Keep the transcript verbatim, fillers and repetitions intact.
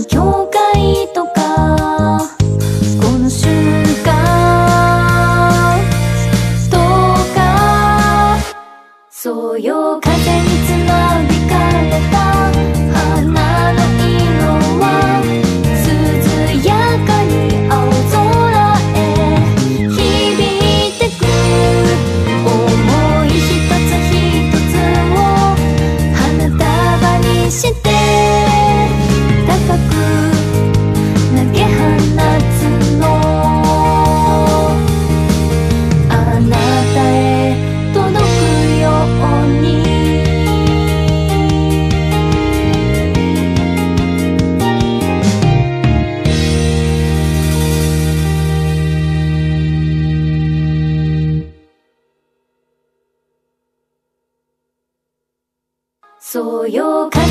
の境界とかこの瞬間とかそうよ風につなびかれた花の色は涼やかに青空へ響いてく想い一つ一つを花束にして高く投げ放つのあなたへ届くようにそうよ風